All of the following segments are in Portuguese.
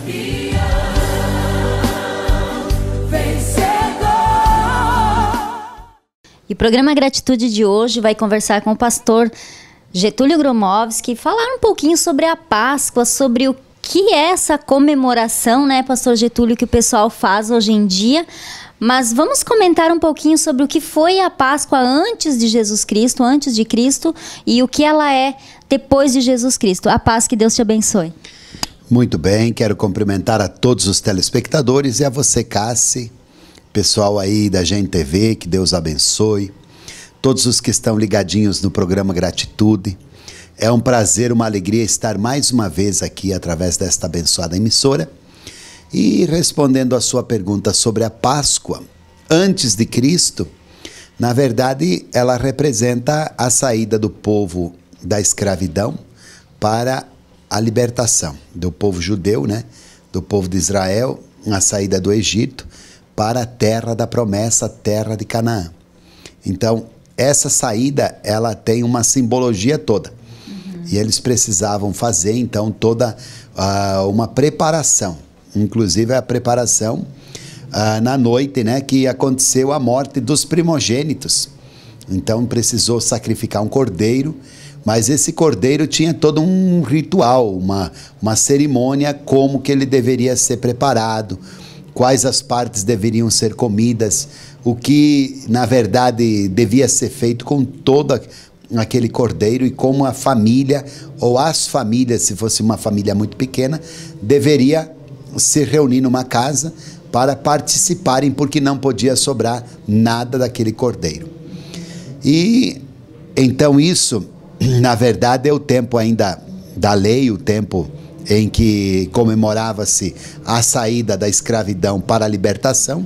E o programa Gratitude de hoje vai conversar com o pastor Getúlio Gromowski, falar um pouquinho sobre a Páscoa, sobre o que é essa comemoração, né, pastor Getúlio, que o pessoal faz hoje em dia. Mas vamos comentar um pouquinho sobre o que foi a Páscoa antes de Jesus Cristo, antes de Cristo, e o que ela é depois de Jesus Cristo. A paz, que Deus te abençoe. Muito bem, quero cumprimentar a todos os telespectadores e a você, Cassi, pessoal aí da Gen TV, que Deus abençoe. Todos os que estão ligadinhos no programa Gratitude. É um prazer, uma alegria estar mais uma vez aqui através desta abençoada emissora. E respondendo a sua pergunta sobre a Páscoa, antes de Cristo, na verdade, ela representa a saída do povo da escravidão para a libertação do povo judeu, né? Do povo de Israel, a saída do Egito para a terra da promessa, a terra de Canaã. Então, essa saída, ela tem uma simbologia toda. E eles precisavam fazer, então, toda uma preparação. Inclusive, a preparação na noite, né, que aconteceu a morte dos primogênitos. Então, precisou sacrificar um cordeiro, mas esse cordeiro tinha todo um ritual, uma cerimônia, como que ele deveria ser preparado, quais as partes deveriam ser comidas, o que, na verdade, devia ser feito com todo aquele cordeiro e como a família, ou as famílias, se fosse uma família muito pequena, deveria se reunir numa casa para participarem, porque não podia sobrar nada daquele cordeiro. E, então, isso, na verdade, é o tempo ainda da lei, o tempo em que comemorava-se a saída da escravidão para a libertação.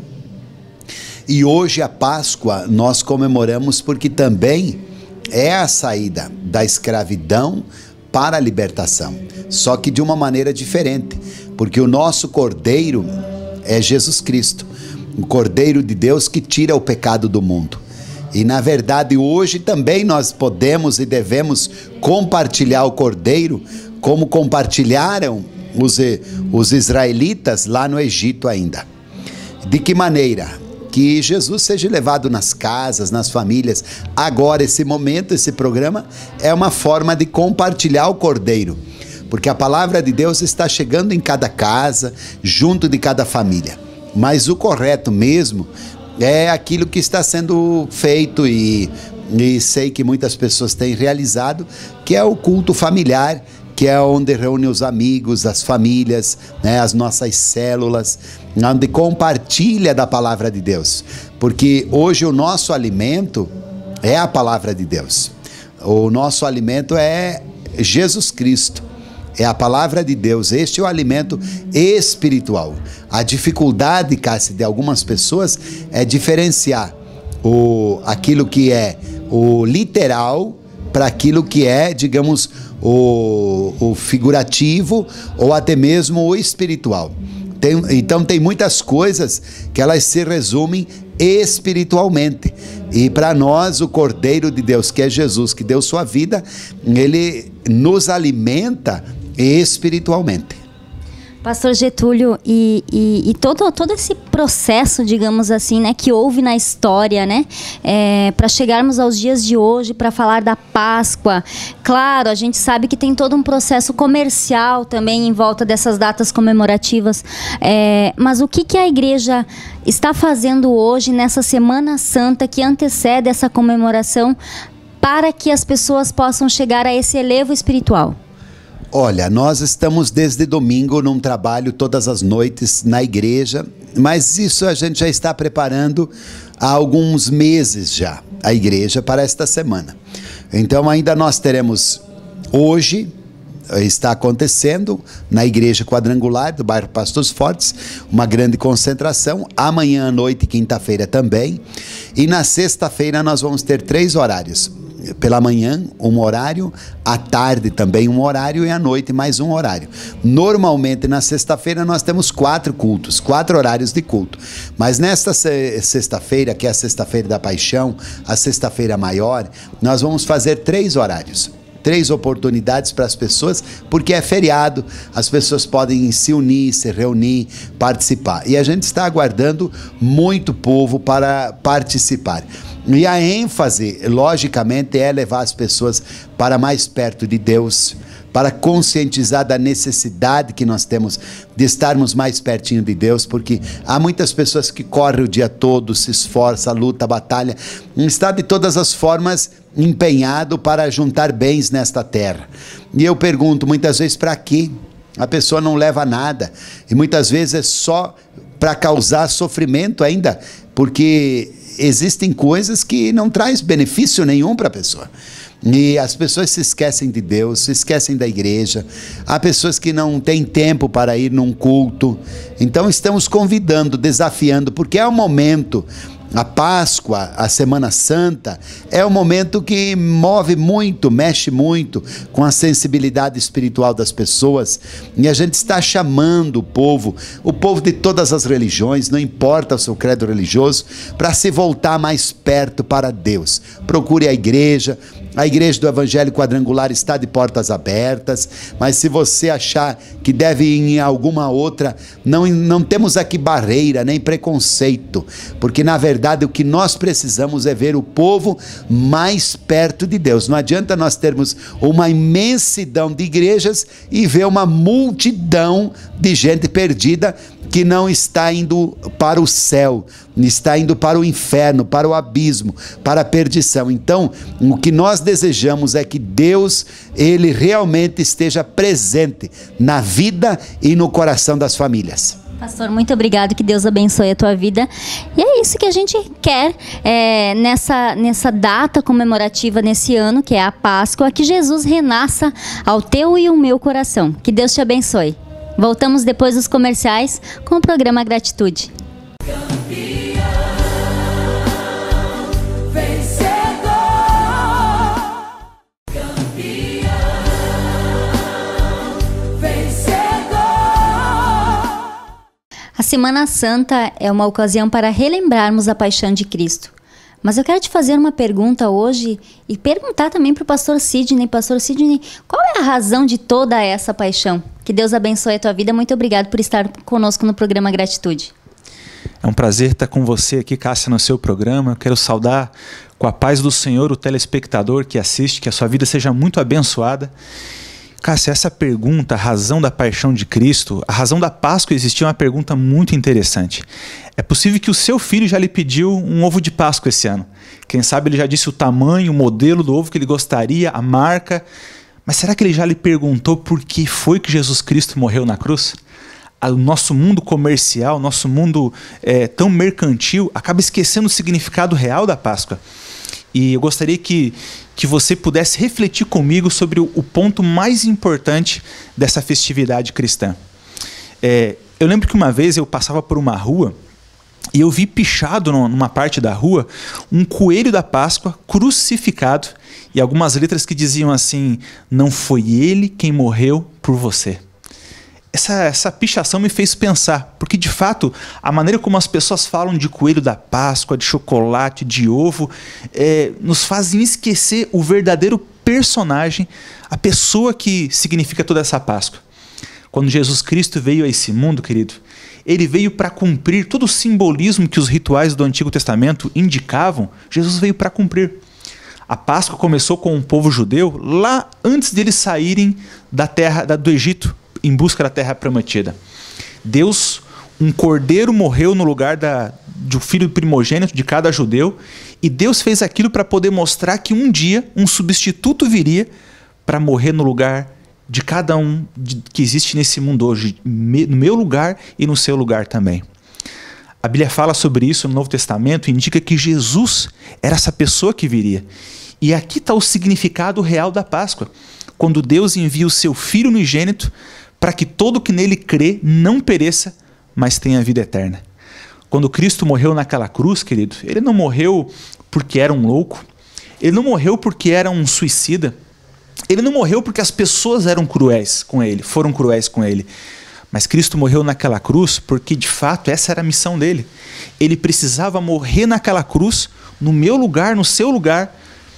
E hoje a Páscoa nós comemoramos porque também é a saída da escravidão para a libertação, só que de uma maneira diferente, porque o nosso Cordeiro é Jesus Cristo, o Cordeiro de Deus que tira o pecado do mundo. E na verdade hoje também nós podemos e devemos compartilhar o Cordeiro, como compartilharam os israelitas lá no Egito ainda. De que maneira? Que Jesus seja levado nas casas, nas famílias. Agora, esse momento, esse programa, é uma forma de compartilhar o Cordeiro, porque a palavra de Deus está chegando em cada casa, junto de cada família. Mas o correto mesmo é aquilo que está sendo feito e sei que muitas pessoas têm realizado, que é o culto familiar, que é onde reúne os amigos, as famílias, né, as nossas células, onde compartilha da palavra de Deus. Porque hoje o nosso alimento é a palavra de Deus. O nosso alimento é Jesus Cristo, é a palavra de Deus. Este é o alimento espiritual. A dificuldade, Cássia, de algumas pessoas é diferenciar aquilo que é o literal para aquilo que é, digamos, o figurativo ou até mesmo o espiritual. Então tem muitas coisas que elas se resumem espiritualmente. E para nós o Cordeiro de Deus, que é Jesus, que deu sua vida, ele nos alimenta espiritualmente. Pastor Getúlio, e todo esse processo, digamos assim, né, que houve na história, né, para chegarmos aos dias de hoje, para falar da Páscoa. Claro, a gente sabe que tem todo um processo comercial também em volta dessas datas comemorativas, mas o que a igreja está fazendo hoje, nessa Semana Santa que antecede essa comemoração, para que as pessoas possam chegar a esse elevo espiritual? Olha, nós estamos desde domingo num trabalho todas as noites na igreja, mas isso a gente já está preparando há alguns meses já, a igreja, para esta semana. Então ainda nós teremos hoje, está acontecendo na igreja quadrangular do bairro Pastos Fortes, uma grande concentração, amanhã à noite, quinta-feira também, e na sexta-feira nós vamos ter 3 horários. Pela manhã, um horário, à tarde também um horário e à noite mais um horário. Normalmente na sexta-feira nós temos 4 cultos, 4 horários de culto. Mas nesta sexta-feira, que é a sexta-feira da paixão, a sexta-feira maior, nós vamos fazer 3 horários. 3 oportunidades para as pessoas, porque é feriado, as pessoas podem se unir, se reunir, participar. E a gente está aguardando muito povo para participar. E a ênfase, logicamente, é levar as pessoas para mais perto de Deus, para conscientizar da necessidade que nós temos de estarmos mais pertinho de Deus, porque há muitas pessoas que correm o dia todo, se esforçam, lutam, batalham, está de todas as formas empenhado para juntar bens nesta terra. E eu pergunto muitas vezes, para quê? A pessoa não leva nada, e muitas vezes é só para causar sofrimento ainda, porque existem coisas que não traz benefício nenhum para a pessoa. E as pessoas se esquecem de Deus, se esquecem da igreja. Há pessoas que não têm tempo para ir num culto. Então estamos convidando, desafiando, porque é um momento, a Páscoa, a Semana Santa, é um momento que move muito, mexe muito com a sensibilidade espiritual das pessoas, e a gente está chamando o povo de todas as religiões, não importa o seu credo religioso, para se voltar mais perto para Deus. Procure a igreja do Evangelho Quadrangular está de portas abertas, mas se você achar que deve ir em alguma outra, não temos aqui barreira, nem preconceito, porque na verdade o que nós precisamos é ver o povo mais perto de Deus. Não adianta nós termos uma imensidão de igrejas e ver uma multidão de gente perdida que não está indo para o céu, está indo para o inferno, para o abismo, para a perdição. Então, o que nós desejamos é que Deus, Ele realmente esteja presente na vida e no coração das famílias. Pastor, muito obrigado, que Deus abençoe a tua vida. E é isso que a gente quer nessa data comemorativa, nesse ano, que é a Páscoa, que Jesus renasça ao teu e o meu coração. Que Deus te abençoe. Voltamos depois dos comerciais com o programa Gratitude. A Semana Santa é uma ocasião para relembrarmos a paixão de Cristo. Mas eu quero te fazer uma pergunta hoje e perguntar também para o pastor Sidney. Pastor Sidney, qual é a razão de toda essa paixão? Que Deus abençoe a tua vida. Muito obrigado por estar conosco no programa Gratitude. É um prazer estar com você aqui, Cássia, no seu programa. Eu quero saudar com a paz do Senhor o telespectador que assiste, que a sua vida seja muito abençoada. Cássia, essa pergunta, a razão da paixão de Cristo, a razão da Páscoa existir, é uma pergunta muito interessante. É possível que o seu filho já lhe pediu um ovo de Páscoa esse ano. Quem sabe ele já disse o tamanho, o modelo do ovo que ele gostaria, a marca. Mas será que ele já lhe perguntou por que foi que Jesus Cristo morreu na cruz? O nosso mundo comercial, nosso mundo tão mercantil, acaba esquecendo o significado real da Páscoa. E eu gostaria que você pudesse refletir comigo sobre o ponto mais importante dessa festividade cristã. Eu lembro que uma vez eu passava por uma rua e eu vi pichado numa parte da rua um coelho da Páscoa crucificado e algumas letras que diziam assim: não foi ele quem morreu por você. Essa pichação me fez pensar, porque de fato a maneira como as pessoas falam de coelho da Páscoa, de chocolate, de ovo, nos fazem esquecer o verdadeiro personagem, a pessoa que significa toda essa Páscoa. Quando Jesus Cristo veio a esse mundo, querido, ele veio para cumprir todo o simbolismo que os rituais do Antigo Testamento indicavam. Jesus veio para cumprir. A Páscoa começou com o povo judeu lá antes deles saírem da terra do Egito, em busca da terra prometida. Deus, um cordeiro morreu no lugar do filho primogênito de cada judeu, e Deus fez aquilo para poder mostrar que um dia um substituto viria para morrer no lugar de cada um que existe nesse mundo hoje, no meu lugar e no seu lugar também. A Bíblia fala sobre isso no Novo Testamento, indica que Jesus era essa pessoa que viria. E aqui está o significado real da Páscoa, quando Deus envia o seu Filho unigênito para que todo que nele crê não pereça, mas tenha vida eterna. Quando Cristo morreu naquela cruz, querido, ele não morreu porque era um louco, ele não morreu porque era um suicida, ele não morreu porque as pessoas eram cruéis com ele, foram cruéis com ele, mas Cristo morreu naquela cruz porque de fato essa era a missão dele. Ele precisava morrer naquela cruz, no meu lugar, no seu lugar,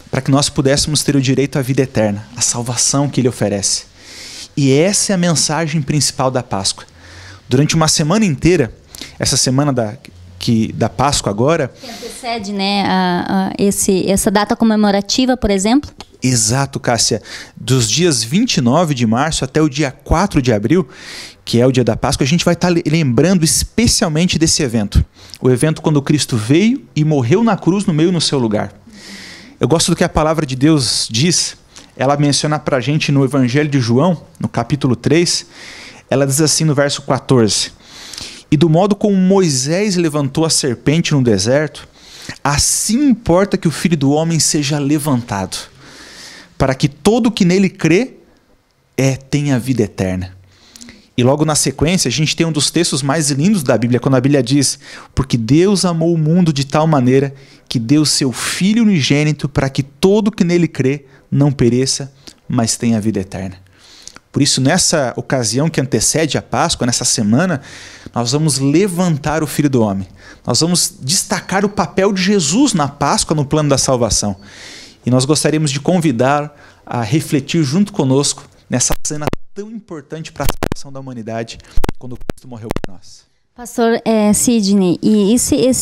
para que nós pudéssemos ter o direito à vida eterna, a salvação que Ele oferece. E essa é a mensagem principal da Páscoa. Durante uma semana inteira, essa semana da Páscoa agora... Que antecede, né, essa data comemorativa, por exemplo? Exato, Cássia. Dos dias 29 de março até o dia 4 de abril, que é o dia da Páscoa, a gente vai estar lembrando especialmente desse evento. O evento quando Cristo veio e morreu na cruz no seu lugar. Eu gosto do que a palavra de Deus diz. Ela menciona para a gente no Evangelho de João, no capítulo 3, ela diz assim no verso 14: "E do modo como Moisés levantou a serpente no deserto, assim importa que o Filho do Homem seja levantado, para que todo que nele crê tenha vida eterna." E logo na sequência, a gente tem um dos textos mais lindos da Bíblia, quando a Bíblia diz: "Porque Deus amou o mundo de tal maneira que deu seu Filho unigênito para que todo que nele crê não pereça, mas tenha vida eterna." Por isso, nessa ocasião que antecede a Páscoa, nessa semana, nós vamos levantar o Filho do Homem. Nós vamos destacar o papel de Jesus na Páscoa, no plano da salvação. E nós gostaríamos de convidar a refletir junto conosco nessa cena tão importante para a salvação da humanidade, quando Cristo morreu por nós. Pastor Sidney, e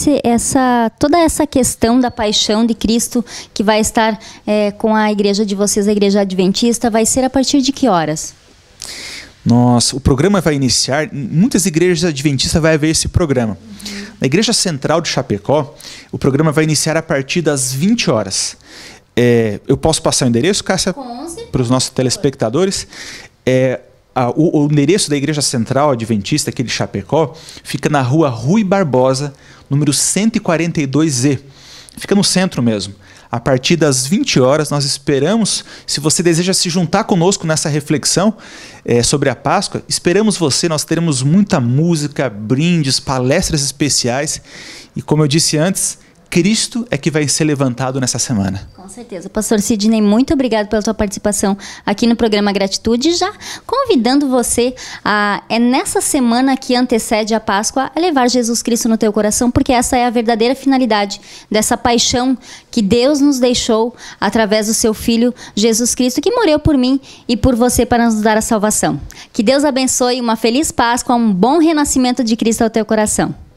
toda essa questão da paixão de Cristo que vai estar com a igreja de vocês, a Igreja Adventista, vai ser a partir de que horas? Nossa, o programa vai iniciar, em muitas igrejas adventistas vai haver esse programa. Na Igreja Central de Chapecó, o programa vai iniciar a partir das 20 horas. Eu posso passar o endereço, Cássia, para os nossos telespectadores? O endereço da Igreja Central Adventista aqui de Chapecó fica na rua Rui Barbosa, número 142Z. Fica no centro mesmo. A partir das 20 horas, nós esperamos, se você deseja se juntar conosco nessa reflexão sobre a Páscoa, esperamos você, nós teremos muita música, brindes, palestras especiais. E como eu disse antes, Cristo é que vai ser levantado nessa semana. Com certeza. Pastor Sidney, muito obrigado pela sua participação aqui no programa Gratitude, já convidando você nessa semana que antecede a Páscoa, a levar Jesus Cristo no teu coração, porque essa é a verdadeira finalidade dessa paixão que Deus nos deixou através do seu Filho Jesus Cristo, que morreu por mim e por você para nos dar a salvação. Que Deus abençoe, uma feliz Páscoa, um bom renascimento de Cristo ao teu coração.